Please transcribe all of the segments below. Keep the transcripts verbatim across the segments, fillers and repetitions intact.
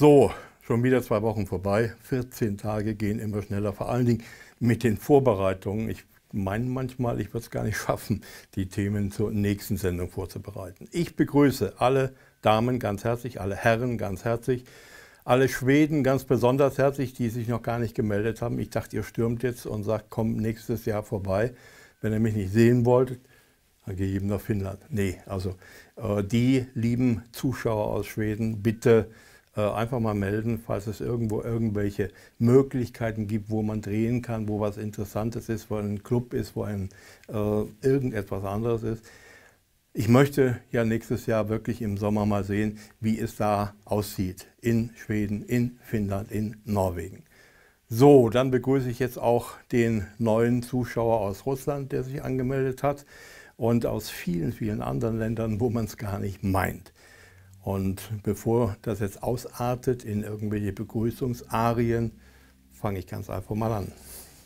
So, schon wieder zwei Wochen vorbei. vierzehn Tage gehen immer schneller, vor allen Dingen mit den Vorbereitungen. Ich meine manchmal, ich würde es gar nicht schaffen, die Themen zur nächsten Sendung vorzubereiten. Ich begrüße alle Damen ganz herzlich, alle Herren ganz herzlich, alle Schweden ganz besonders herzlich, die sich noch gar nicht gemeldet haben. Ich dachte, ihr stürmt jetzt und sagt, komm nächstes Jahr vorbei. Wenn ihr mich nicht sehen wollt, dann gehe ich eben nach Finnland. Nee, also äh, die lieben Zuschauer aus Schweden, bitte äh, einfach mal melden, falls es irgendwo irgendwelche Möglichkeiten gibt, wo man drehen kann, wo was Interessantes ist, wo ein Club ist, wo ein äh, irgendetwas anderes ist. Ich möchte ja nächstes Jahr wirklich im Sommer mal sehen, wie es da aussieht in Schweden, in Finnland, in Norwegen. So, dann begrüße ich jetzt auch den neuen Zuschauer aus Russland, der sich angemeldet hat, und aus vielen, vielen anderen Ländern, wo man es gar nicht meint. Und bevor das jetzt ausartet in irgendwelche Begrüßungsarien, fange ich ganz einfach mal an.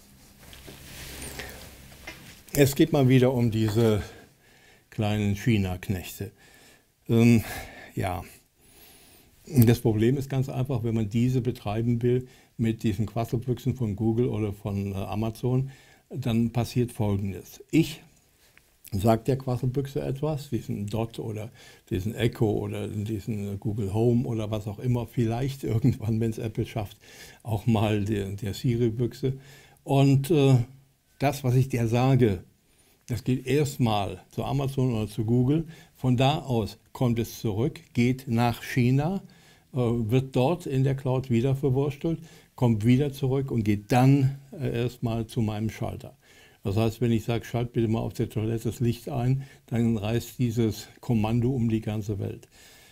Es geht mal wieder um diese kleinen China-Knechte. Ähm, ja, das Problem ist ganz einfach, wenn man diese betreiben will mit diesen Quasselbüchsen von Google oder von äh, Amazon, dann passiert Folgendes. Ich sage der Quasselbüchse etwas, diesen Dot oder diesen Echo oder diesen Google Home oder was auch immer, vielleicht irgendwann, wenn es Apple schafft, auch mal der, der Siri-Büchse. Und äh, das, was ich dir sage, das geht erstmal zu Amazon oder zu Google. Von da aus kommt es zurück, geht nach China, äh, wird dort in der Cloud wieder verwurstelt, kommt wieder zurück und geht dann äh, erstmal zu meinem Schalter. Das heißt, wenn ich sage, schalt bitte mal auf der Toilette das Licht ein, dann reißt dieses Kommando um die ganze Welt.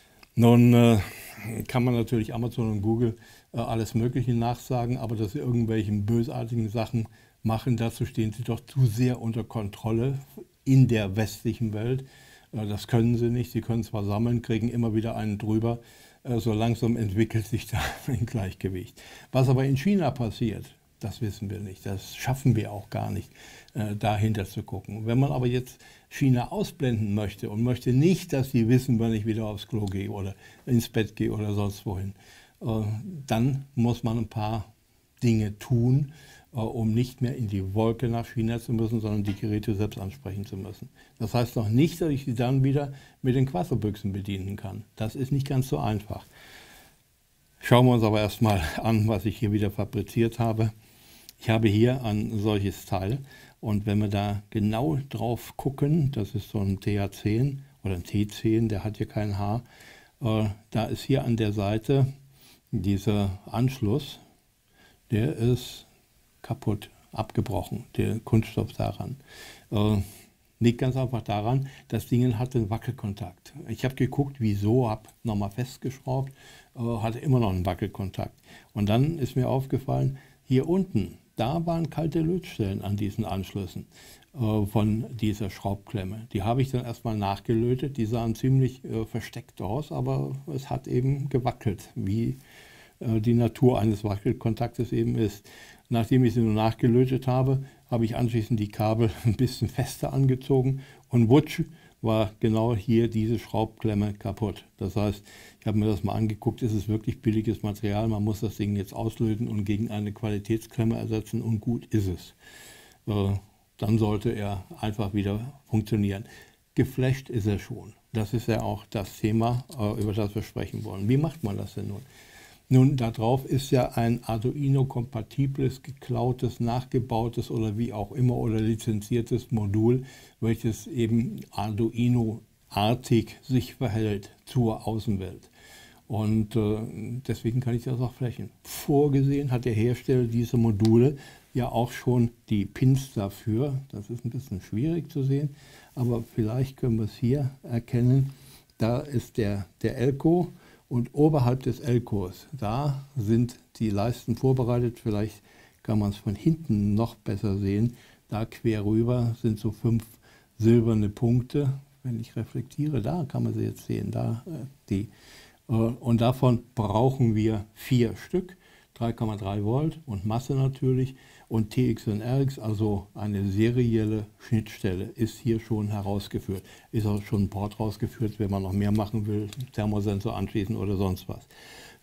Nun äh, kann man natürlich Amazon und Google äh, alles Mögliche nachsagen, aber dass sie irgendwelchen bösartigen Sachen machen, dazu stehen sie doch zu sehr unter Kontrolle in der westlichen Welt. Äh, das können sie nicht. Sie können zwar sammeln, kriegen immer wieder einen drüber. Äh, so langsam entwickelt sich da ein Gleichgewicht. Was aber in China passiert, das wissen wir nicht. Das schaffen wir auch gar nicht, äh, dahinter zu gucken. Wenn man aber jetzt China ausblenden möchte und möchte nicht, dass sie wissen, wann ich wieder aufs Klo gehe oder ins Bett gehe oder sonst wohin, äh, dann muss man ein paar Dinge tun, äh, um nicht mehr in die Wolke nach China zu müssen, sondern die Geräte selbst ansprechen zu müssen. Das heißt noch nicht, dass ich sie dann wieder mit den Quasselbüchsen bedienen kann. Das ist nicht ganz so einfach. Schauen wir uns aber erstmal an, was ich hier wieder fabriziert habe. Ich habe hier ein solches Teil und wenn wir da genau drauf gucken, das ist so ein T H zehn oder ein T zehn, der hat hier kein H, äh, da ist hier an der Seite dieser Anschluss, der ist kaputt, abgebrochen, der Kunststoff daran. Äh, liegt ganz einfach daran, das Ding hatte einen Wackelkontakt. Ich habe geguckt, wieso, habe nochmal festgeschraubt, äh, hatte immer noch einen Wackelkontakt. Und dann ist mir aufgefallen, hier unten, da waren kalte Lötstellen an diesen Anschlüssen äh, von dieser Schraubklemme. Die habe ich dann erstmal nachgelötet. Die sahen ziemlich äh, versteckt aus, aber es hat eben gewackelt, wie äh, die Natur eines Wackelkontaktes eben ist. Nachdem ich sie nur nachgelötet habe, habe ich anschließend die Kabel ein bisschen fester angezogen und wutsch, war genau hier diese Schraubklemme kaputt. Das heißt, ich habe mir das mal angeguckt, ist es wirklich billiges Material, man muss das Ding jetzt auslöten und gegen eine Qualitätsklemme ersetzen und gut ist es. Äh, dann sollte er einfach wieder funktionieren. Geflasht ist er schon. Das ist ja auch das Thema, äh, über das wir sprechen wollen. Wie macht man das denn nun? Nun, darauf ist ja ein Arduino-kompatibles, geklautes, nachgebautes oder wie auch immer oder lizenziertes Modul, welches eben Arduino-artig sich verhält zur Außenwelt. Und äh, deswegen kann ich das auch flächen. Vorgesehen hat der Hersteller dieser Module ja auch schon die Pins dafür. Das ist ein bisschen schwierig zu sehen, aber vielleicht können wir es hier erkennen. Da ist der, der Elko. Und oberhalb des Elkos, da sind die Leisten vorbereitet, vielleicht kann man es von hinten noch besser sehen. Da quer rüber sind so fünf silberne Punkte. Wenn ich reflektiere, da kann man sie jetzt sehen, da äh, die. Äh, und davon brauchen wir vier Stück, drei Komma drei Volt und Masse natürlich. Und T X und R X, also eine serielle Schnittstelle, ist hier schon herausgeführt. Ist auch schon ein Port rausgeführt, wenn man noch mehr machen will, Thermosensor anschließen oder sonst was.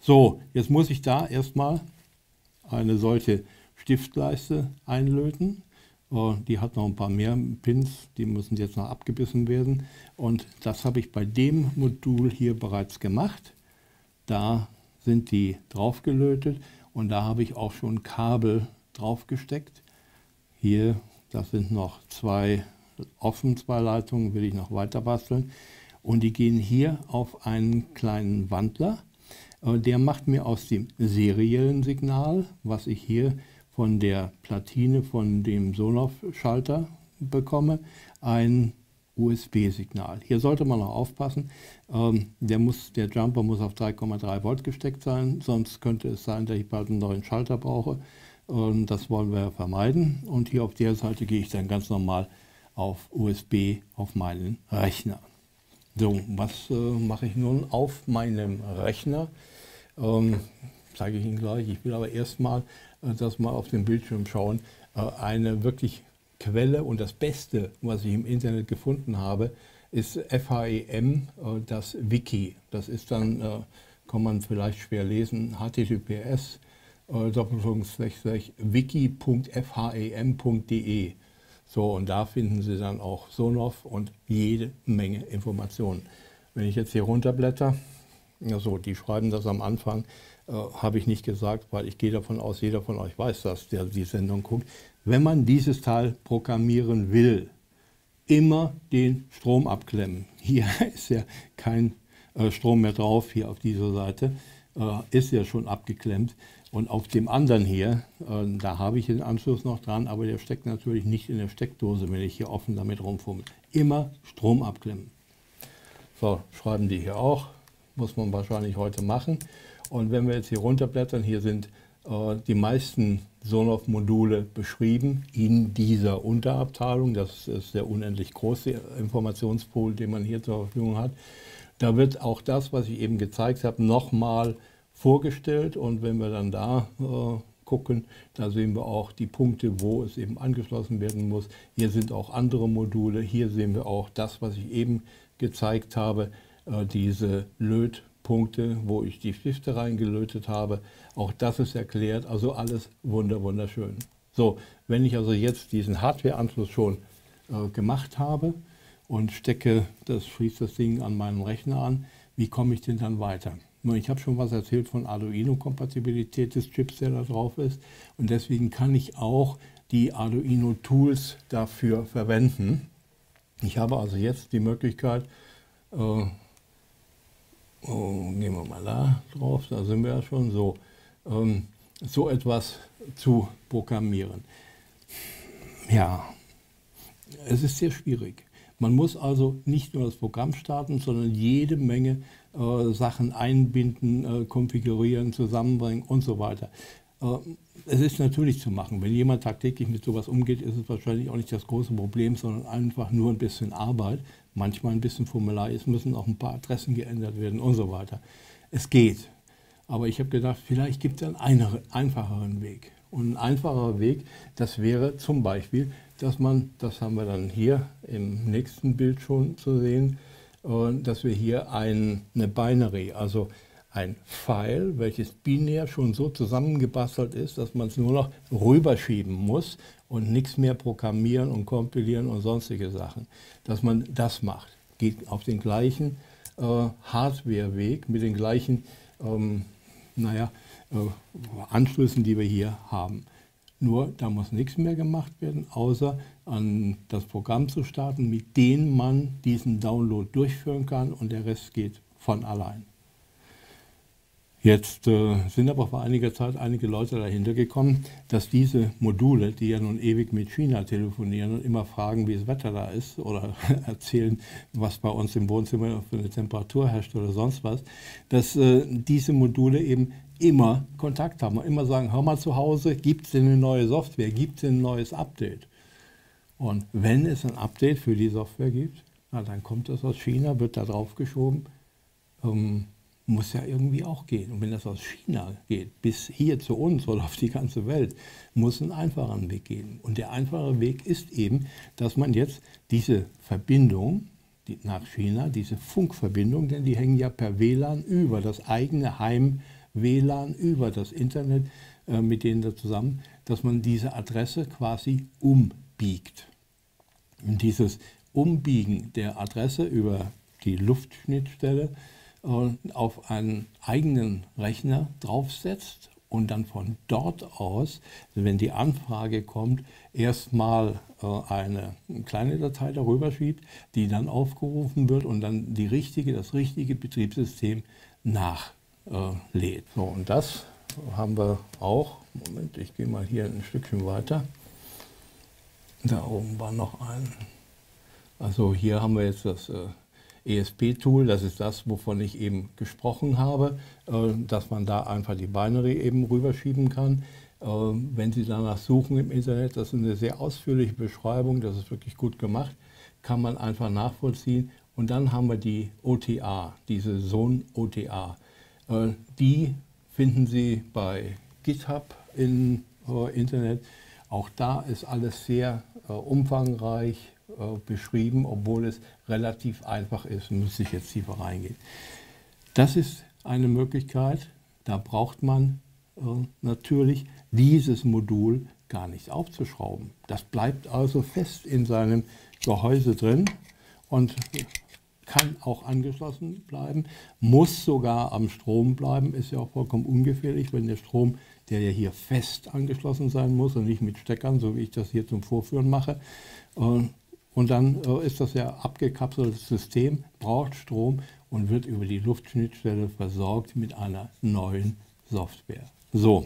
So, jetzt muss ich da erstmal eine solche Stiftleiste einlöten. Die hat noch ein paar mehr Pins, die müssen jetzt noch abgebissen werden. Und das habe ich bei dem Modul hier bereits gemacht. Da sind die drauf gelötet und da habe ich auch schon Kabel drauf gesteckt. Hier, das sind noch zwei offen, zwei Leitungen, will ich noch weiter basteln. Und die gehen hier auf einen kleinen Wandler. Der macht mir aus dem seriellen Signal, was ich hier von der Platine von dem Sonoff-Schalter bekomme, ein U S B-Signal. Hier sollte man noch aufpassen, ähm, der, muss, der Jumper muss auf drei Komma drei Volt gesteckt sein, sonst könnte es sein, dass ich bald einen neuen Schalter brauche. Ähm, das wollen wir vermeiden. Und hier auf der Seite gehe ich dann ganz normal auf U S B auf meinen Rechner. So, was äh, mache ich nun auf meinem Rechner? Ähm, zeige ich Ihnen gleich. Ich will aber erstmal äh, das mal auf dem Bildschirm schauen. Äh, eine wirklich Quelle und das Beste, was ich im Internet gefunden habe, ist F H E M, äh, das Wiki. Das ist dann, äh, kann man vielleicht schwer lesen, H T T P S äh, wiki punkt f h e m punkt d e. So, und da finden Sie dann auch Sonoff und jede Menge Informationen. Wenn ich jetzt hier runterblätter, also die schreiben das am Anfang, äh, habe ich nicht gesagt, weil ich gehe davon aus, jeder von euch weiß das, der die Sendung guckt. Wenn man dieses Teil programmieren will, immer den Strom abklemmen. Hier ist ja kein äh, Strom mehr drauf, hier auf dieser Seite, äh, ist ja schon abgeklemmt. Und auf dem anderen hier, äh, da habe ich den Anschluss noch dran, aber der steckt natürlich nicht in der Steckdose, wenn ich hier offen damit rumfummel. Immer Strom abklemmen. So, schreiben die hier auch, muss man wahrscheinlich heute machen. Und wenn wir jetzt hier runterblättern, hier sind äh, die meisten Sonoff-Module beschrieben in dieser Unterabteilung. Das ist der unendlich große Informationspool, den man hier zur Verfügung hat. Da wird auch das, was ich eben gezeigt habe, nochmal vorgestellt. Und wenn wir dann da äh, gucken, da sehen wir auch die Punkte, wo es eben angeschlossen werden muss. Hier sind auch andere Module. Hier sehen wir auch das, was ich eben gezeigt habe, äh, diese Lötpunkte, wo ich die Stifte reingelötet habe. Auch das ist erklärt, also alles wunder, wunderschön. So, wenn ich also jetzt diesen Hardware-Anschluss schon äh, gemacht habe und stecke, das schließt das Ding an meinen Rechner an, wie komme ich denn dann weiter? Nun, ich habe schon was erzählt von Arduino-Kompatibilität des Chips, der da drauf ist. Und deswegen kann ich auch die Arduino-Tools dafür verwenden. Ich habe also jetzt die Möglichkeit, äh, oh, gehen wir mal da drauf, da sind wir ja schon, so, ähm, so etwas zu programmieren. Ja, es ist sehr schwierig. Man muss also nicht nur das Programm starten, sondern jede Menge äh, Sachen einbinden, äh, konfigurieren, zusammenbringen und so weiter. Äh, es ist natürlich zu machen. Wenn jemand tagtäglich mit sowas umgeht, ist es wahrscheinlich auch nicht das große Problem, sondern einfach nur ein bisschen Arbeit, manchmal ein bisschen Formular, es müssen auch ein paar Adressen geändert werden und so weiter. Es geht. Aber ich habe gedacht, vielleicht gibt es einen einfacheren Weg. Und ein einfacher Weg, das wäre zum Beispiel, dass man, das haben wir dann hier im nächsten Bild schon zu sehen, dass wir hier ein, eine Binary, also ein File, welches binär schon so zusammengebastelt ist, dass man es nur noch rüberschieben muss und nichts mehr programmieren und kompilieren und sonstige Sachen. Dass man das macht, geht auf den gleichen äh, Hardware-Weg mit den gleichen ähm, naja, äh, Anschlüssen, die wir hier haben. Nur, da muss nichts mehr gemacht werden, außer an das Programm zu starten, mit dem man diesen Download durchführen kann und der Rest geht von allein. Jetzt äh, sind aber vor einiger Zeit einige Leute dahinter gekommen, dass diese Module, die ja nun ewig mit China telefonieren und immer fragen, wie das Wetter da ist oder erzählen, was bei uns im Wohnzimmer für eine Temperatur herrscht oder sonst was, dass äh, diese Module eben immer Kontakt haben und immer sagen, hör mal zu Hause, gibt es denn eine neue Software, gibt es denn ein neues Update? Und wenn es ein Update für die Software gibt, na, dann kommt das aus China, wird da drauf geschoben, ähm, muss ja irgendwie auch gehen. Und wenn das aus China geht, bis hier zu uns oder auf die ganze Welt, muss ein einfacher Weg gehen. Und der einfache Weg ist eben, dass man jetzt diese Verbindung die, nach China, diese Funkverbindung, denn die hängen ja per W L A N über das eigene Heim W L A N, über das Internet äh, mit denen da zusammen, dass man diese Adresse quasi umbiegt. Und dieses Umbiegen der Adresse über die Luftschnittstelle äh, auf einen eigenen Rechner draufsetzt und dann von dort aus, wenn die Anfrage kommt, erstmal äh, eine kleine Datei darüber schiebt, die dann aufgerufen wird und dann die richtige, das richtige Betriebssystem nachlädt. Äh, so, und das haben wir auch. Moment, ich gehe mal hier ein Stückchen weiter. Da oben war noch ein. Also hier haben wir jetzt das äh, E S P-Tool, das ist das, wovon ich eben gesprochen habe, äh, dass man da einfach die Binary eben rüberschieben kann. Äh, wenn Sie danach suchen im Internet, das ist eine sehr ausführliche Beschreibung, das ist wirklich gut gemacht, kann man einfach nachvollziehen. Und dann haben wir die O T A, diese Zone-O T A. Äh, die finden Sie bei GitHub im äh, Internet. Auch da ist alles sehr äh, umfangreich äh, beschrieben, obwohl es relativ einfach ist, müsste ich jetzt tiefer reingehen. Das ist eine Möglichkeit, da braucht man äh, natürlich dieses Modul gar nicht aufzuschrauben. Das bleibt also fest in seinem Gehäuse drin und kann auch angeschlossen bleiben, muss sogar am Strom bleiben, ist ja auch vollkommen ungefährlich, wenn der Strom, der ja hier fest angeschlossen sein muss und nicht mit Steckern, so wie ich das hier zum Vorführen mache. Und dann ist das ja abgekapseltes System, braucht Strom und wird über die Luftschnittstelle versorgt mit einer neuen Software. So,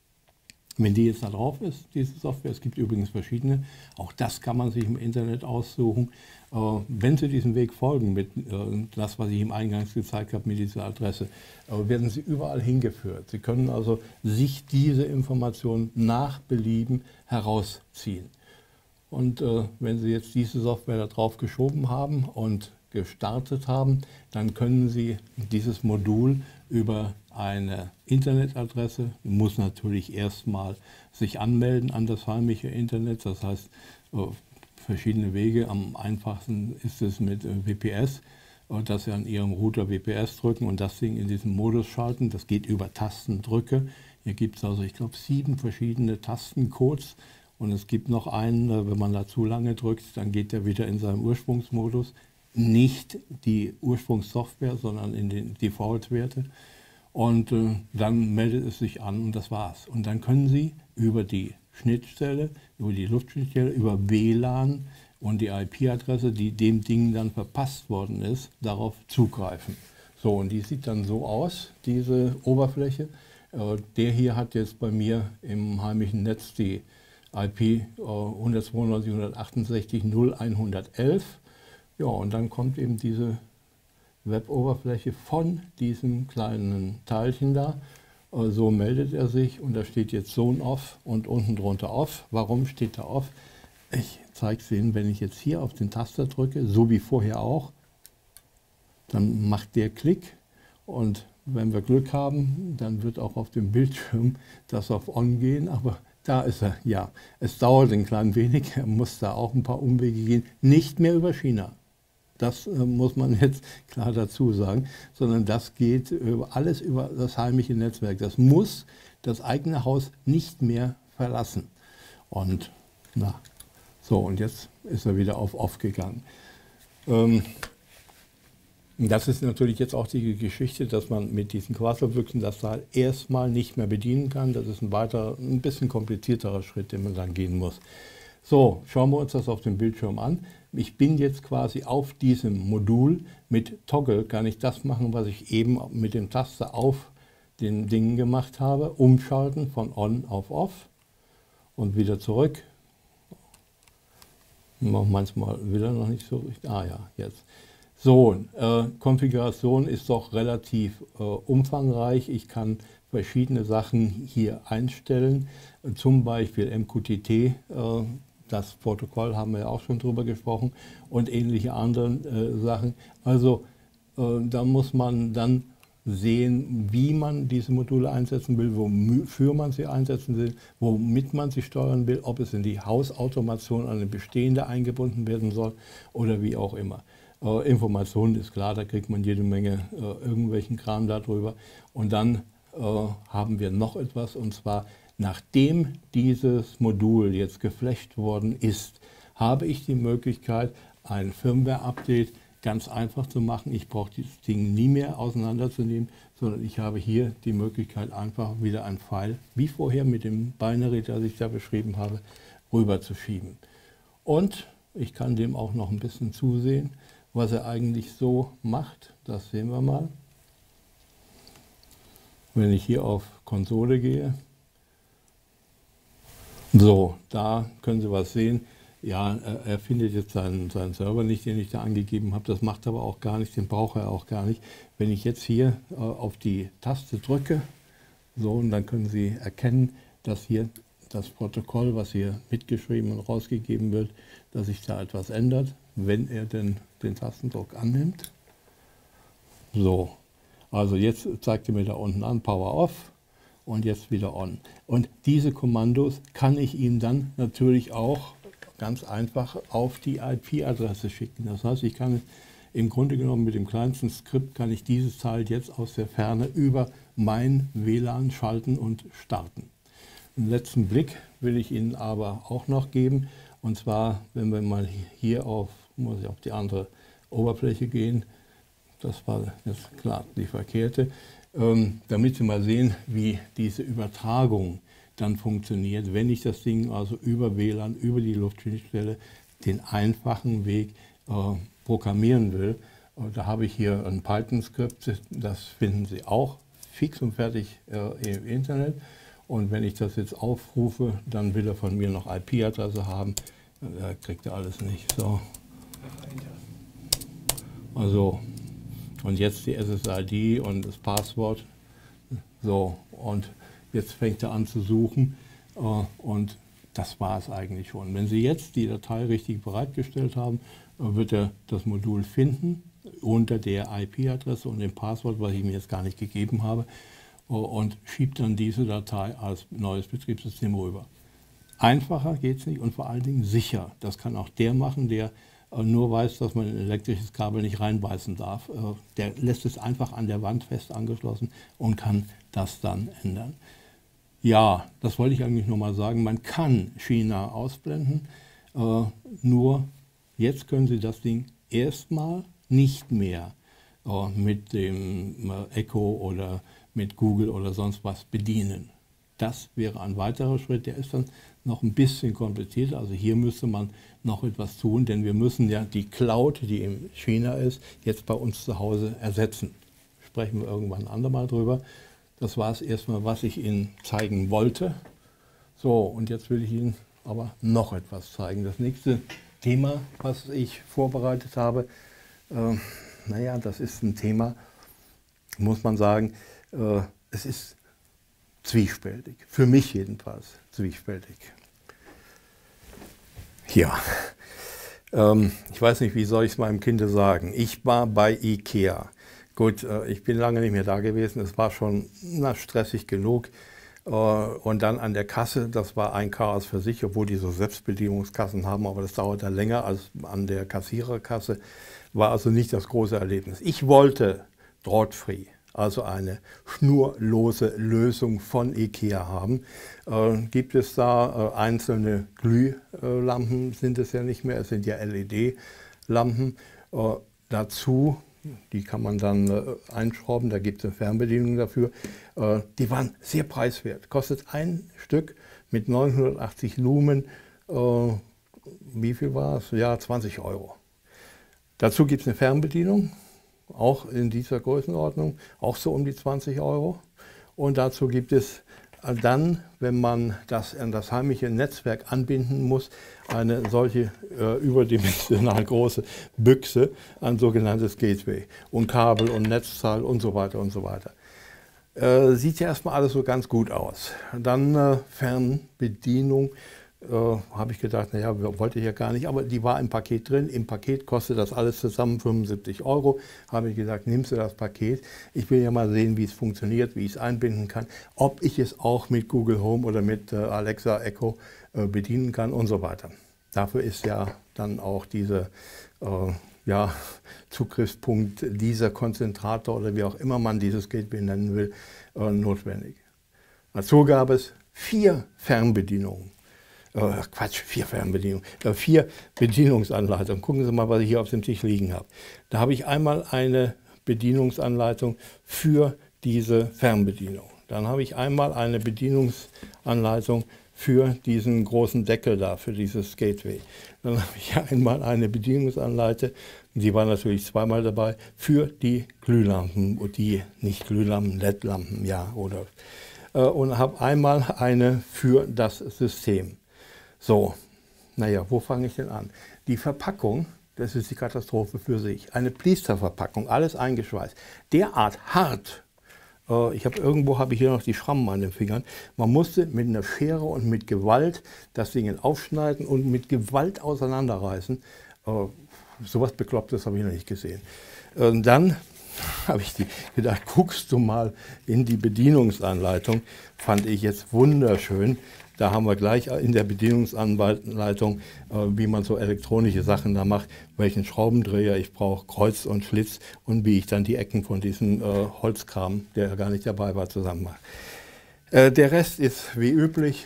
wenn die jetzt da drauf ist, diese Software, es gibt übrigens verschiedene, auch das kann man sich im Internet aussuchen. Äh, wenn Sie diesem Weg folgen, mit äh, das, was ich im Eingangs gezeigt habe, mit dieser Adresse, äh, werden Sie überall hingeführt. Sie können also sich diese Informationen nach Belieben herausziehen. Und äh, wenn Sie jetzt diese Software da drauf geschoben haben und gestartet haben, dann können Sie dieses Modul über eine Internetadresse, muss natürlich erstmal sich anmelden an das heimische Internet, das heißt äh, verschiedene Wege. Am einfachsten ist es mit äh, W P S, äh, dass Sie an Ihrem Router W P S drücken und das Ding in diesen Modus schalten. Das geht über Tastendrücke. Hier gibt es also, ich glaube, sieben verschiedene Tastencodes. Und es gibt noch einen, wenn man da zu lange drückt, dann geht der wieder in seinen Ursprungsmodus. Nicht die Ursprungssoftware, sondern in den Default-Werte. Und äh, dann meldet es sich an und das war's. Und dann können Sie über die Schnittstelle, über die Luftschnittstelle, über W L A N und die I P-Adresse, die dem Ding dann verpasst worden ist, darauf zugreifen. So, und die sieht dann so aus, diese Oberfläche. Äh, der hier hat jetzt bei mir im heimischen Netz die I P äh, hundertzweiundneunzig punkt hundertachtundsechzig punkt null punkt hundertelf. Ja, und dann kommt eben diese Web-Oberfläche von diesem kleinen Teilchen da. Äh, so meldet er sich und da steht jetzt Zone Off und unten drunter Off. Warum steht da Off? Ich zeige es Ihnen, wenn ich jetzt hier auf den Taster drücke, so wie vorher auch, dann macht der Klick und wenn wir Glück haben, dann wird auch auf dem Bildschirm das auf On gehen, aber da ist er, ja. Es dauert ein klein wenig, er muss da auch ein paar Umwege gehen, nicht mehr über China. Das äh, muss man jetzt klar dazu sagen, sondern das geht über, alles über das heimische Netzwerk. Das muss das eigene Haus nicht mehr verlassen. Und na, so, und jetzt ist er wieder auf Off gegangen. Ähm, Das ist natürlich jetzt auch die Geschichte, dass man mit diesen Quasselbüchsen das Teil erstmal nicht mehr bedienen kann. Das ist ein weiter, ein bisschen komplizierterer Schritt, den man dann gehen muss. So, schauen wir uns das auf dem Bildschirm an. Ich bin jetzt quasi auf diesem Modul. Mit Toggle kann ich das machen, was ich eben mit dem Taster auf den Dingen gemacht habe. Umschalten von On auf Off und wieder zurück. Manchmal wieder noch nicht so richtig. Ah ja, jetzt. So, äh, Konfiguration ist doch relativ äh, umfangreich. Ich kann verschiedene Sachen hier einstellen, zum Beispiel M Q T T, äh, das Protokoll haben wir ja auch schon drüber gesprochen, und ähnliche andere äh, Sachen. Also äh, da muss man dann sehen, wie man diese Module einsetzen will, wofür man sie einsetzen will, womit man sie steuern will, ob es in die Hausautomation an eine bestehende eingebunden werden soll oder wie auch immer. Äh, Informationen ist klar, da kriegt man jede Menge äh, irgendwelchen Kram darüber. Und dann äh, haben wir noch etwas, und zwar nachdem dieses Modul jetzt geflasht worden ist, habe ich die Möglichkeit, ein Firmware-Update ganz einfach zu machen. Ich brauche dieses Ding nie mehr auseinanderzunehmen, sondern ich habe hier die Möglichkeit, einfach wieder ein File, wie vorher mit dem Binary, das ich da beschrieben habe, rüberzuschieben. Und ich kann dem auch noch ein bisschen zusehen, was er eigentlich so macht. Das sehen wir mal. Wenn ich hier auf Konsole gehe, so, da können Sie was sehen. Ja, er, er findet jetzt seinen, seinen Server nicht, den ich da angegeben habe. Das macht aber auch gar nicht, den braucht er auch gar nicht. Wenn ich jetzt hier äh, auf die Taste drücke, so, und dann können Sie erkennen, dass hier das Protokoll, was hier mitgeschrieben und rausgegeben wird, dass sich da etwas ändert, wenn er denn den Tastendruck annimmt. So, also jetzt zeigt er mir da unten an, Power Off, und jetzt wieder On. Und diese Kommandos kann ich Ihnen dann natürlich auch ganz einfach auf die I P-Adresse schicken. Das heißt, ich kann im Grunde genommen mit dem kleinsten Skript, kann ich dieses Teil jetzt aus der Ferne über mein W L A N schalten und starten. Einen letzten Blick will ich Ihnen aber auch noch geben. Und zwar, wenn wir mal hier auf, muss ich auf die andere Oberfläche gehen, das war jetzt klar die verkehrte, ähm, damit Sie mal sehen, wie diese Übertragung dann funktioniert, wenn ich das Ding also über W L A N, über die Luftschnittstelle, den einfachen Weg äh, programmieren will. Und da habe ich hier ein Python-Skript, das finden Sie auch fix und fertig äh, im Internet. Und wenn ich das jetzt aufrufe, dann will er von mir noch I P-Adresse haben. Da kriegt er alles nicht. So. Also, und jetzt die S S I D und das Passwort. So, und jetzt fängt er an zu suchen. Und das war es eigentlich schon. Wenn Sie jetzt die Datei richtig bereitgestellt haben, wird er das Modul finden unter der I P-Adresse und dem Passwort, was ich mir jetzt gar nicht gegeben habe, und schiebt dann diese Datei als neues Betriebssystem rüber. Einfacher geht es nicht und vor allen Dingen sicher. Das kann auch der machen, der nur weiß, dass man ein elektrisches Kabel nicht reinbeißen darf. Der lässt es einfach an der Wand fest angeschlossen und kann das dann ändern. Ja, das wollte ich eigentlich nur mal sagen. Man kann China ausblenden, nur jetzt können Sie das Ding erstmal nicht mehr mit dem Echo oder mit Google oder sonst was bedienen. Das wäre ein weiterer Schritt, der ist dann noch ein bisschen komplizierter. Also hier müsste man noch etwas tun, denn wir müssen ja die Cloud, die in China ist, jetzt bei uns zu Hause ersetzen. Sprechen wir irgendwann ein andermal drüber. Das war es erstmal, was ich Ihnen zeigen wollte. So, und jetzt will ich Ihnen aber noch etwas zeigen. Das nächste Thema, was ich vorbereitet habe, äh, naja, das ist ein Thema, muss man sagen, äh, es ist zwiespältig. Für mich jedenfalls zwiespältig. Ja, ähm, ich weiß nicht, wie soll ich es meinem Kind sagen. Ich war bei IKEA. Gut, äh, ich bin lange nicht mehr da gewesen. Es war schon na, stressig genug. Äh, und dann an der Kasse, das war ein Chaos für sich, obwohl die so Selbstbedienungskassen haben, aber das dauerte länger als an der Kassiererkasse. War also nicht das große Erlebnis. Ich wollte Draht-Free, also eine schnurlose Lösung von IKEA haben. Äh, gibt es da äh, einzelne Glühlampen, sind es ja nicht mehr, es sind ja L E D-Lampen. Äh, dazu, die kann man dann äh, einschrauben, da gibt es eine Fernbedienung dafür. Äh, die waren sehr preiswert, kostet ein Stück mit neunhundertachtzig Lumen, äh, wie viel war es? Ja, zwanzig Euro. Dazu gibt es eine Fernbedienung, auch in dieser Größenordnung, auch so um die zwanzig Euro. Und dazu gibt es dann, wenn man das an das heimische Netzwerk anbinden muss, eine solche äh, überdimensional große Büchse, ein sogenanntes Gateway und Kabel und Netzteil und so weiter und so weiter. Äh, sieht ja erstmal alles so ganz gut aus. Dann äh, Fernbedienung. Äh, habe ich gedacht, naja, wollte ich ja gar nicht, aber die war im Paket drin. Im Paket kostet das alles zusammen fünfundsiebzig Euro. Habe ich gesagt, nimmst du das Paket. Ich will ja mal sehen, wie es funktioniert, wie ich es einbinden kann, ob ich es auch mit Google Home oder mit äh, Alexa Echo äh, bedienen kann und so weiter. Dafür ist ja dann auch diese äh, ja, Zugriffspunkt dieser Konzentrator oder wie auch immer man dieses Gateway nennen will, äh, notwendig. Dazu gab es vier Fernbedienungen. Äh, Quatsch, vier Fernbedienungen. Äh, vier Bedienungsanleitungen. Gucken Sie mal, was ich hier auf dem Tisch liegen habe. Da habe ich einmal eine Bedienungsanleitung für diese Fernbedienung. Dann habe ich einmal eine Bedienungsanleitung für diesen großen Deckel da, für dieses Gateway. Dann habe ich einmal eine Bedienungsanleitung, die war natürlich zweimal dabei, für die Glühlampen, die nicht Glühlampen, L E D-Lampen, ja, oder. Äh, und habe einmal eine für das System. So, naja, wo fange ich denn an? Die Verpackung, das ist die Katastrophe für sich. Eine Blisterverpackung, alles eingeschweißt. Derart hart. Äh, ich habe irgendwo habe ich hier noch die Schrammen an den Fingern. Man musste mit einer Schere und mit Gewalt das Ding aufschneiden und mit Gewalt auseinanderreißen. Äh, sowas Beklopptes habe ich noch nicht gesehen. Und dann habe ich die gedacht, guckst du mal in die Bedienungsanleitung. Fand ich jetzt wunderschön. Da haben wir gleich in der Bedienungsanleitung, äh, wie man so elektronische Sachen da macht, welchen Schraubendreher ich brauche, Kreuz und Schlitz und wie ich dann die Ecken von diesem äh, Holzkram, der gar nicht dabei war, zusammen mache. Äh, der Rest ist wie üblich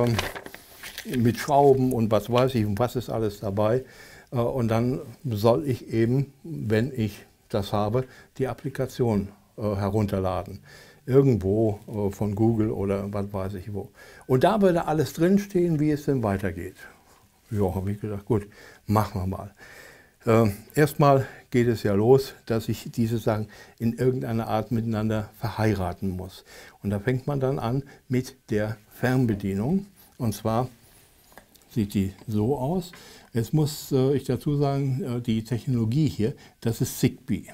äh, mit Schrauben und was weiß ich und was ist alles dabei. Äh, und dann soll ich eben, wenn ich das habe, die Applikation äh, herunterladen. Irgendwo äh, von Google oder was weiß ich wo. Und da würde alles drinstehen, wie es denn weitergeht. Ja, habe ich gedacht, gut, machen wir mal. Äh, erstmal geht es ja los, dass ich diese Sachen in irgendeiner Art miteinander verheiraten muss. Und da fängt man dann an mit der Fernbedienung. Und zwar sieht die so aus. Jetzt muss äh, ich dazu sagen, äh, die Technologie hier, das ist Zigbee.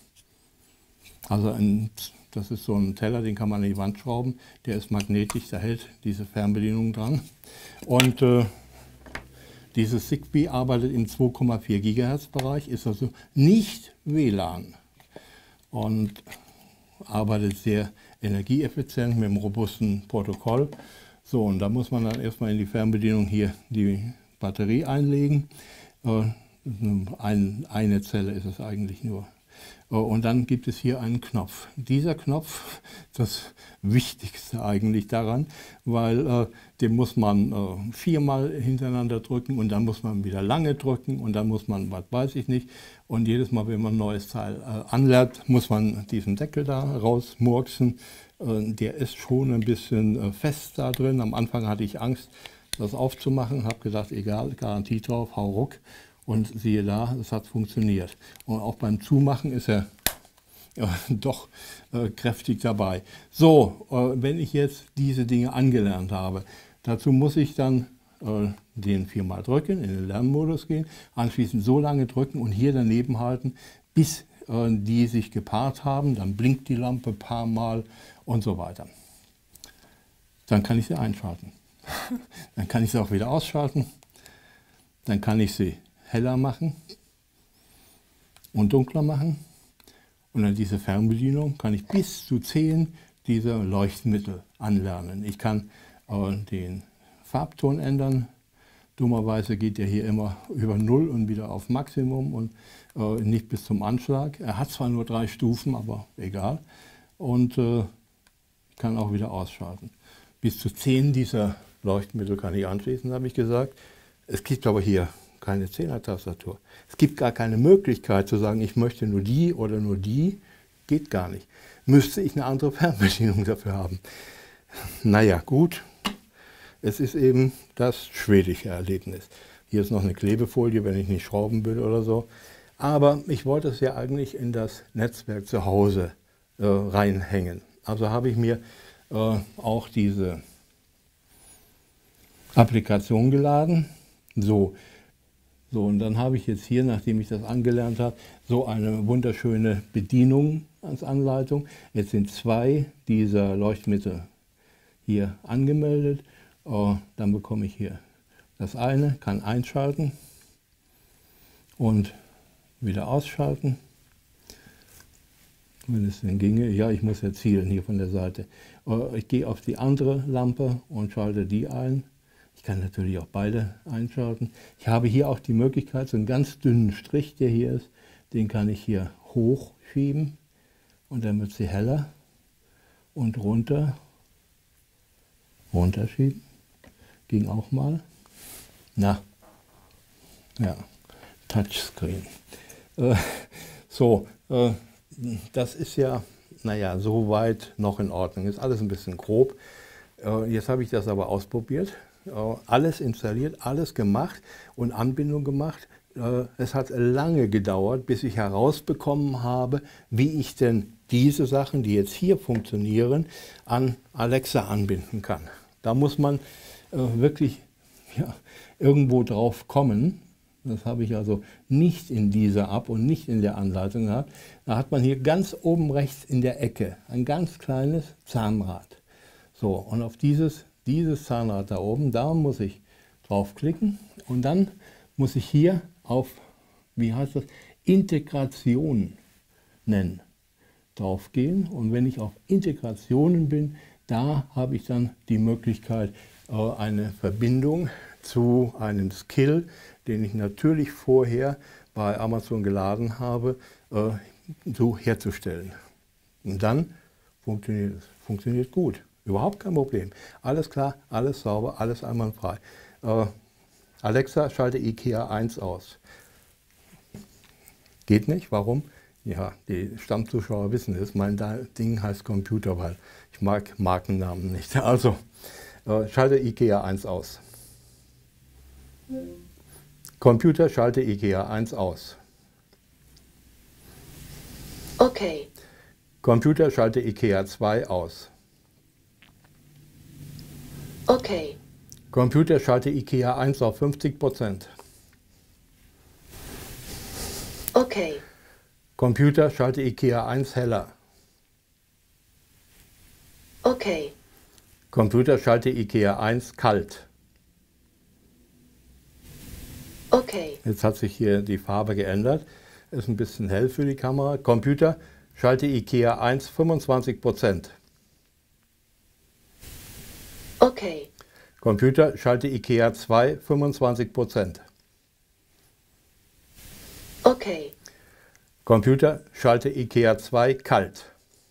Also ein, das ist so ein Teller, den kann man an die Wand schrauben. Der ist magnetisch, da hält diese Fernbedienung dran. Und äh, dieses Zigbee arbeitet im zwei Komma vier Gigahertz Bereich, ist also nicht W L A N. Und arbeitet sehr energieeffizient mit einem robusten Protokoll. So, und da muss man dann erstmal in die Fernbedienung hier die Batterie einlegen. Äh, ein, eine Zelle ist es eigentlich nur. Und dann gibt es hier einen Knopf. Dieser Knopf, das Wichtigste eigentlich daran, weil äh, den muss man äh, viermal hintereinander drücken und dann muss man wieder lange drücken und dann muss man, was weiß ich nicht, und jedes Mal, wenn man ein neues Teil äh, anlernt, muss man diesen Deckel da rausmurksen. Äh, der ist schon ein bisschen äh, fest da drin. Am Anfang hatte ich Angst, das aufzumachen, habe gedacht, egal, Garantie drauf, hau ruck. Und siehe da, es hat funktioniert. Und auch beim Zumachen ist er ja, doch äh, kräftig dabei. So, äh, wenn ich jetzt diese Dinge angelernt habe, dazu muss ich dann äh, den viermal drücken, in den Lernmodus gehen, anschließend so lange drücken und hier daneben halten, bis äh, die sich gepaart haben. Dann blinkt die Lampe ein paar Mal und so weiter. Dann kann ich sie einschalten. Dann kann ich sie auch wieder ausschalten. Dann kann ich sie heller machen und dunkler machen. Und an diese Fernbedienung kann ich bis zu zehn dieser Leuchtmittel anlernen. Ich kann äh, den Farbton ändern. Dummerweise geht der hier immer über null und wieder auf Maximum und äh, nicht bis zum Anschlag. Er hat zwar nur drei Stufen, aber egal. Und äh, ich kann auch wieder ausschalten. Bis zu zehn dieser Leuchtmittel kann ich anschließen, habe ich gesagt. Es gibt aber hier keine Zehner-Tastatur. Es gibt gar keine Möglichkeit zu sagen, ich möchte nur die oder nur die. Geht gar nicht. Müsste ich eine andere Fernbedienung dafür haben. Naja, gut. Es ist eben das schwedische Erlebnis. Hier ist noch eine Klebefolie, wenn ich nicht schrauben will oder so. Aber ich wollte es ja eigentlich in das Netzwerk zu Hause äh, reinhängen. Also habe ich mir äh, auch diese Applikation geladen. So. So, und dann habe ich jetzt hier, nachdem ich das angelernt habe, so eine wunderschöne Bedienung als Anleitung. Jetzt sind zwei dieser Leuchtmittel hier angemeldet. Oh, dann bekomme ich hier das eine, kann einschalten und wieder ausschalten. Wenn es denn ginge. Ja, ich muss ja zielen hier von der Seite. Oh, ich gehe auf die andere Lampe und schalte die ein. Ich kann natürlich auch beide einschalten. Ich habe hier auch die Möglichkeit, so einen ganz dünnen Strich, der hier ist, den kann ich hier hochschieben und dann wird sie heller und runter, runterschieben. Ging auch mal. Na, ja, Touchscreen. Äh, so, äh, das ist ja, naja, soweit noch in Ordnung. Ist alles ein bisschen grob. Äh, jetzt habe ich das aber ausprobiert. Äh, alles installiert, alles gemacht und Anbindung gemacht. Äh, es hat lange gedauert, bis ich herausbekommen habe, wie ich denn diese Sachen, die jetzt hier funktionieren, an Alexa anbinden kann. Da muss man äh, wirklich ja, irgendwo drauf kommen. Das habe ich also nicht in dieser App und nicht in der Anleitung gehabt. Da hat man hier ganz oben rechts in der Ecke ein ganz kleines Zahnrad. So, und auf dieses, dieses Zahnrad da oben, da muss ich draufklicken und dann muss ich hier auf, wie heißt das, Integration nennen, draufgehen. Und wenn ich auf Integrationen bin, da habe ich dann die Möglichkeit, eine Verbindung zu einem Skill, den ich natürlich vorher bei Amazon geladen habe, äh, so herzustellen. Und dann funktioniert es. Funktioniert gut. Überhaupt kein Problem. Alles klar, alles sauber, alles einwandfrei. Äh, Alexa, schalte IKEA eins aus. Geht nicht. Warum? Ja, die Stammzuschauer wissen es. Mein Ding heißt Computer, weil ich mag Markennamen nicht. Also, äh, schalte IKEA eins aus. Computer, schalte IKEA eins aus. Okay. Computer, schalte IKEA zwei aus. Okay. Computer, schalte IKEA eins auf fünfzig Prozent. Okay. Computer, schalte IKEA eins heller. Okay. Computer, schalte IKEA eins kalt. Okay. Jetzt hat sich hier die Farbe geändert. Ist ein bisschen hell für die Kamera. Computer, schalte IKEA eins fünfundzwanzig Prozent. Okay. Computer, schalte IKEA zwei fünfundzwanzig Prozent. Okay. Computer, schalte IKEA zwei kalt.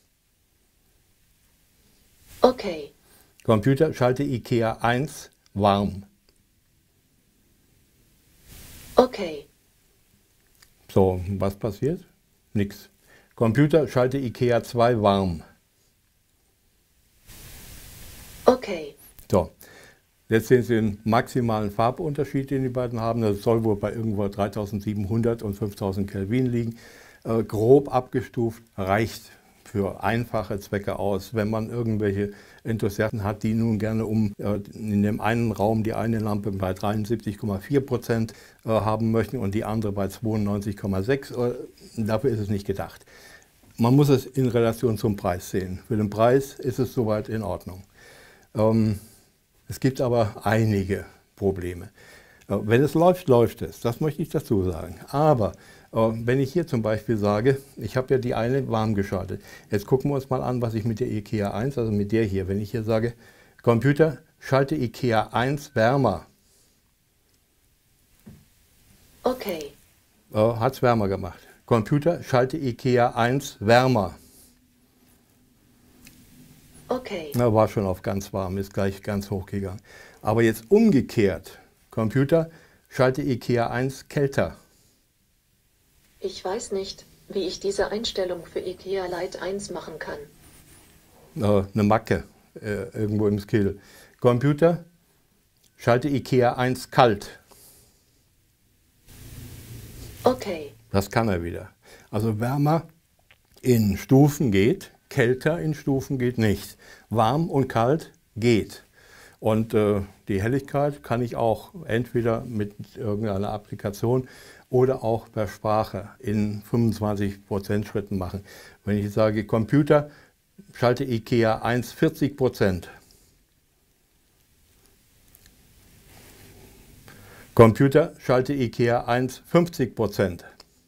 Okay. Computer, schalte IKEA eins warm. Okay. So, was passiert? Nix. Computer, schalte IKEA zwei warm. Okay. So, jetzt sehen Sie den maximalen Farbunterschied, den die beiden haben. Das soll wohl bei irgendwo dreitausendsiebenhundert und fünftausend Kelvin liegen. Äh, grob abgestuft, reicht für einfache Zwecke aus. Wenn man irgendwelche Enthusiasten hat, die nun gerne um äh, in dem einen Raum die eine Lampe bei dreiundsiebzig Komma vier Prozent äh, haben möchten und die andere bei zweiundneunzig Komma sechs, äh, dafür ist es nicht gedacht. Man muss es in Relation zum Preis sehen. Für den Preis ist es soweit in Ordnung. Ähm, es gibt aber einige Probleme. Äh, wenn es läuft, läuft es. Das möchte ich dazu sagen. Aber wenn ich hier zum Beispiel sage, ich habe ja die eine warm geschaltet. Jetzt gucken wir uns mal an, was ich mit der IKEA eins, also mit der hier, wenn ich hier sage, Computer, schalte IKEA eins wärmer. Okay. Äh, hat es wärmer gemacht. Computer, schalte IKEA eins wärmer. Okay. Na, war schon auf ganz warm, ist gleich ganz hoch gegangen. Aber jetzt umgekehrt, Computer, schalte IKEA eins kälter. Ich weiß nicht, wie ich diese Einstellung für IKEA Lite eins machen kann. Äh, eine Macke äh, irgendwo im Skill. Computer, schalte IKEA eins kalt. Okay. Das kann er wieder. Also wärmer in Stufen geht, kälter in Stufen geht nicht. Warm und kalt geht. Und äh, die Helligkeit kann ich auch entweder mit irgendeiner Applikation oder auch per Sprache in fünfundzwanzig Prozent Schritten machen. Wenn ich sage, Computer, schalte IKEA eins vierzig Prozent. Computer, schalte IKEA eins fünfzig Prozent.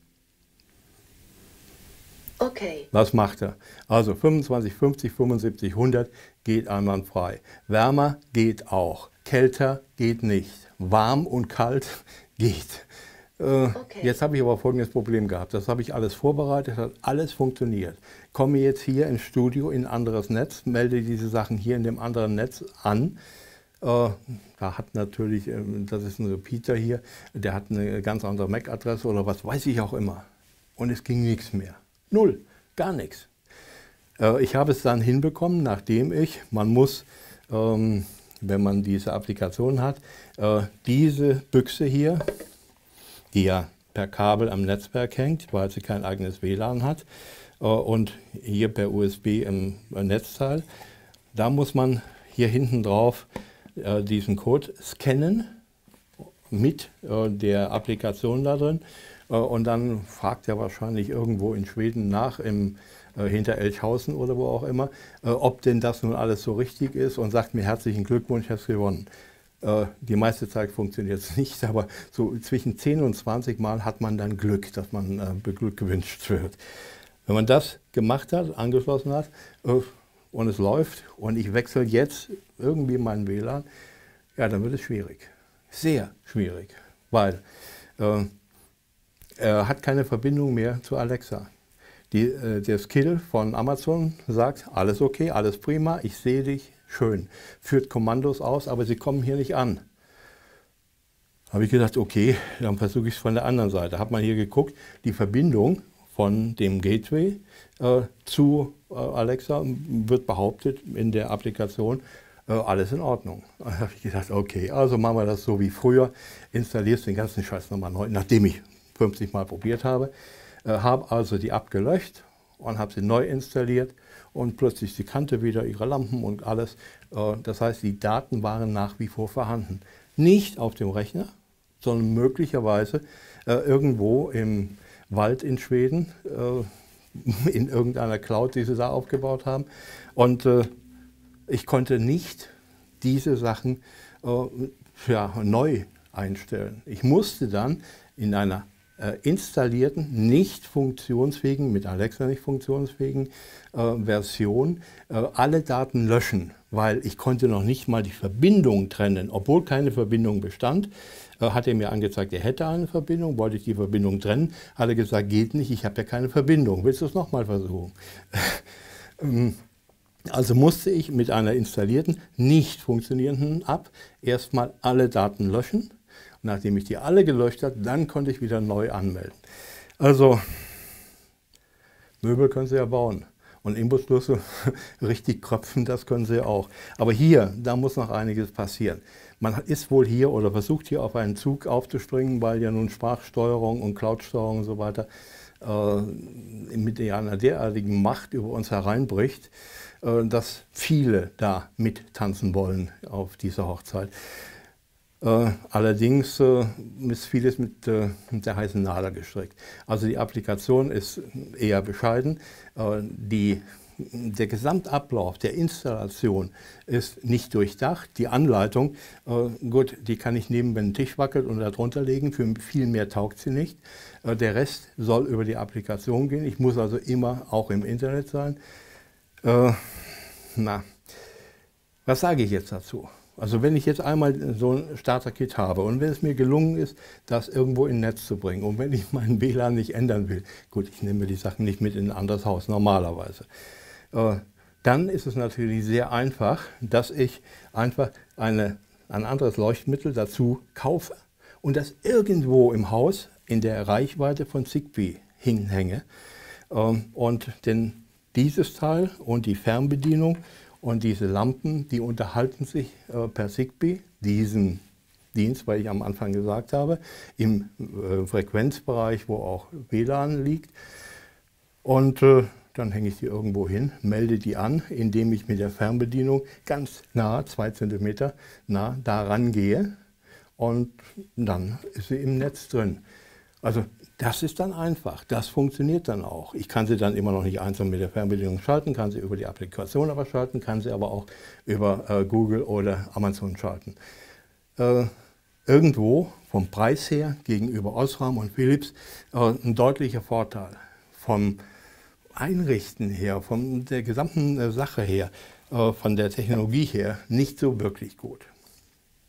Okay. Was macht er? Also fünfundzwanzig, fünfzig, fünfundsiebzig, hundert geht einwandfrei. Wärmer geht auch. Kälter geht nicht. Warm und kalt geht. Äh, Okay. Jetzt habe ich aber folgendes Problem gehabt. Das habe ich alles vorbereitet, hat alles funktioniert. Komme jetzt hier ins Studio in ein anderes Netz, melde diese Sachen hier in dem anderen Netz an. Äh, da hat natürlich, ähm, das ist ein Repeater hier, der hat eine ganz andere M A C-Adresse oder was weiß ich auch immer. Und es ging nichts mehr. Null, gar nichts. Äh, ich habe es dann hinbekommen, nachdem ich, man muss, ähm, wenn man diese Applikation hat, äh, diese Büchse hier, die ja per Kabel am Netzwerk hängt, weil sie kein eigenes W L A N hat, äh, und hier per U S B im äh, Netzteil, da muss man hier hinten drauf äh, diesen Code scannen mit äh, der Applikation da drin, äh, und dann fragt er wahrscheinlich irgendwo in Schweden nach, im, äh, hinter Elchhausen oder wo auch immer, äh, ob denn das nun alles so richtig ist und sagt mir herzlichen Glückwunsch, hast gewonnen. Äh, die meiste Zeit funktioniert es nicht, aber so zwischen zehn und zwanzig Mal hat man dann Glück, dass man äh, beglückwünscht wird. Wenn man das gemacht hat, angeschlossen hat, äh, und es läuft und ich wechsle jetzt irgendwie meinen W L A N, ja, dann wird es schwierig. Sehr schwierig, weil äh, er hat keine Verbindung mehr zu Alexa. Die, äh, der Skill von Amazon sagt, alles okay, alles prima, ich sehe dich, schön. Führt Kommandos aus, aber sie kommen hier nicht an. Habe ich gedacht, okay, dann versuche ich es von der anderen Seite. Habe mal hier geguckt, die Verbindung von dem Gateway äh, zu äh, Alexa wird behauptet in der Applikation, äh, alles in Ordnung. Da habe ich gedacht, okay, also machen wir das so wie früher, installierst den ganzen Scheiß nochmal neu, nachdem ich fünfzig Mal probiert habe. Äh, habe also die abgelöscht und habe sie neu installiert und plötzlich die kannte wieder ihre Lampen und alles. Äh, das heißt, die Daten waren nach wie vor vorhanden. Nicht auf dem Rechner, sondern möglicherweise äh, irgendwo im Wald in Schweden, äh, in irgendeiner Cloud, die sie da aufgebaut haben. Und äh, ich konnte nicht diese Sachen äh, ja, neu einstellen. Ich musste dann in einer äh, installierten, nicht funktionsfähigen, mit Alexa nicht funktionsfähigen äh, Version äh, alle Daten löschen, weil ich konnte noch nicht mal die Verbindung trennen. Obwohl keine Verbindung bestand, äh, hat er mir angezeigt, er hätte eine Verbindung, wollte ich die Verbindung trennen, hat er gesagt, geht nicht, ich habe ja keine Verbindung, willst du es nochmal versuchen? Also musste ich mit einer installierten, nicht funktionierenden App erstmal alle Daten löschen. Und nachdem ich die alle gelöscht habe, dann konnte ich wieder neu anmelden. Also, Möbel können Sie ja bauen. Und Imbusschlüssel richtig kröpfen, das können Sie auch. Aber hier, da muss noch einiges passieren. Man ist wohl hier oder versucht hier auf einen Zug aufzuspringen, weil ja nun Sprachsteuerung und Cloud-Steuerung und so weiter äh, mit einer derartigen Macht über uns hereinbricht, dass viele da mittanzen wollen auf dieser Hochzeit. Äh, allerdings äh, ist vieles mit, äh, mit der heißen Nadel gestrickt. Also die Applikation ist eher bescheiden. Äh, die, der Gesamtablauf der Installation ist nicht durchdacht. Die Anleitung, äh, gut, die kann ich nehmen, wenn ein Tisch wackelt und darunter legen. Für viel mehr taugt sie nicht. Äh, der Rest soll über die Applikation gehen. Ich muss also immer auch im Internet sein. Äh, na, was sage ich jetzt dazu? Also wenn ich jetzt einmal so ein Starter-Kit habe und wenn es mir gelungen ist, das irgendwo in Netz zu bringen und wenn ich meinen W L A N nicht ändern will, gut, ich nehme die Sachen nicht mit in ein anderes Haus, normalerweise, äh, dann ist es natürlich sehr einfach, dass ich einfach eine, ein anderes Leuchtmittel dazu kaufe und das irgendwo im Haus in der Reichweite von Zigbee hinhänge ähm, und den dieses Teil und die Fernbedienung und diese Lampen, die unterhalten sich äh, per Zigbee, diesen Dienst, weil ich am Anfang gesagt habe, im äh, Frequenzbereich, wo auch W L A N liegt. Und äh, dann hänge ich die irgendwo hin, melde die an, indem ich mit der Fernbedienung ganz nah, zwei Zentimeter nah, da rangehe und dann ist sie im Netz drin. Also das ist dann einfach, das funktioniert dann auch. Ich kann sie dann immer noch nicht einzeln mit der Fernbedienung schalten, kann sie über die Applikation aber schalten, kann sie aber auch über äh, Google oder Amazon schalten. Äh, irgendwo vom Preis her gegenüber Osram und Philips äh, ein deutlicher Vorteil. Vom Einrichten her, von der gesamten äh, Sache her, äh, von der Technologie her nicht so wirklich gut.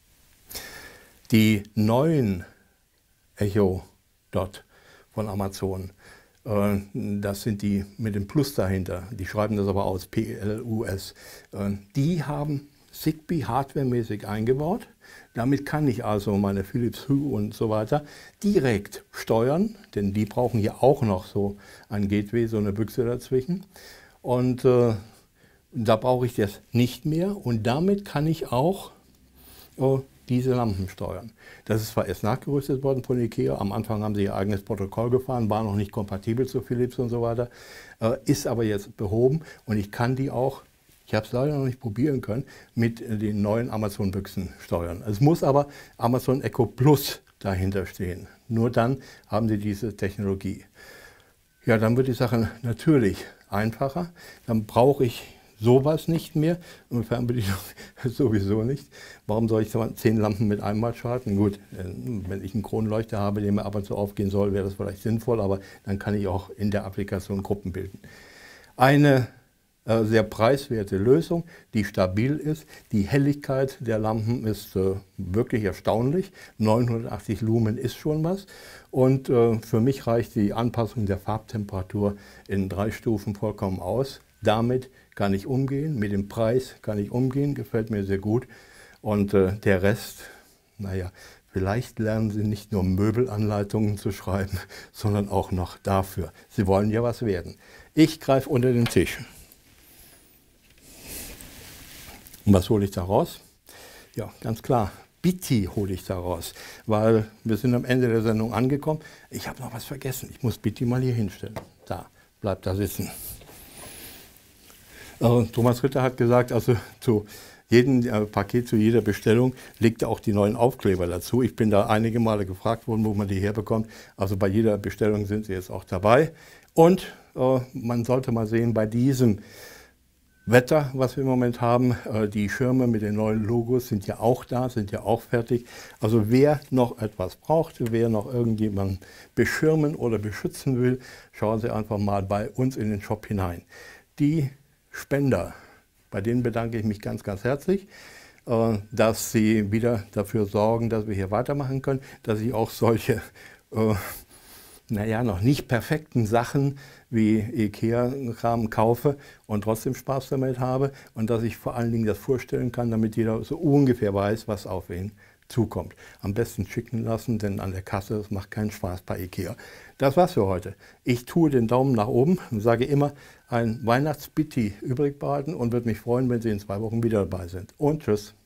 Die neuen Echo Dot von Amazon, äh, das sind die mit dem Plus dahinter, die schreiben das aber aus, P L U S, äh, die haben Zigbee hardwaremäßig eingebaut. Damit kann ich also meine Philips Hue und so weiter direkt steuern, denn die brauchen hier auch noch so ein Gateway, so eine Büchse dazwischen. Und äh, da brauche ich das nicht mehr und damit kann ich auch äh, diese Lampen steuern. Das ist zwar erst nachgerüstet worden von IKEA, am Anfang haben sie ihr eigenes Protokoll gefahren, war noch nicht kompatibel zu Philips und so weiter, äh, ist aber jetzt behoben und ich kann die auch, ich habe es leider noch nicht probieren können, mit den neuen Amazon-Büchsen steuern. Es muss aber Amazon Echo Plus dahinter stehen. Nur dann haben sie diese Technologie. Ja, dann wird die Sache natürlich einfacher. Dann brauche ich sowas nicht mehr und Fernbedienung sowieso nicht. Warum soll ich zehn Lampen mit einmal schalten? Gut, wenn ich einen Kronleuchter habe, der mir ab und zu aufgehen soll, wäre das vielleicht sinnvoll, aber dann kann ich auch in der Applikation Gruppen bilden. Eine äh, sehr preiswerte Lösung, die stabil ist. Die Helligkeit der Lampen ist äh, wirklich erstaunlich. neunhundertachtzig Lumen ist schon was. Und äh, für mich reicht die Anpassung der Farbtemperatur in drei Stufen vollkommen aus. Damit kann ich umgehen, mit dem Preis kann ich umgehen, gefällt mir sehr gut. Und äh, der Rest, naja, vielleicht lernen Sie nicht nur Möbelanleitungen zu schreiben, sondern auch noch dafür. Sie wollen ja was werden. Ich greife unter den Tisch. Und was hole ich da raus? Ja, ganz klar, Bitti hole ich da raus, weil wir sind am Ende der Sendung angekommen. Ich habe noch was vergessen, ich muss Bitti mal hier hinstellen. Da, bleibt da sitzen. Thomas Ritter hat gesagt, also zu jedem äh, Paket, zu jeder Bestellung legt er auch die neuen Aufkleber dazu. Ich bin da einige Male gefragt worden, wo man die herbekommt. Also bei jeder Bestellung sind sie jetzt auch dabei. Und äh, man sollte mal sehen, bei diesem Wetter, was wir im Moment haben, äh, die Schirme mit den neuen Logos sind ja auch da, sind ja auch fertig. Also wer noch etwas braucht, wer noch irgendjemanden beschirmen oder beschützen will, schauen Sie einfach mal bei uns in den Shop hinein. Die Spender, bei denen bedanke ich mich ganz, ganz herzlich, äh, dass sie wieder dafür sorgen, dass wir hier weitermachen können, dass ich auch solche, äh, naja, noch nicht perfekten Sachen wie IKEA-Kram kaufe und trotzdem Spaß damit habe und dass ich vor allen Dingen das vorstellen kann, damit jeder so ungefähr weiß, was auf ihn zukommt. Am besten schicken lassen, denn an der Kasse, das macht keinen Spaß bei IKEA. Das war's für heute. Ich tue den Daumen nach oben und sage immer, ein Weihnachtsbitti übrig behalten und würde mich freuen, wenn Sie in zwei Wochen wieder dabei sind. Und tschüss.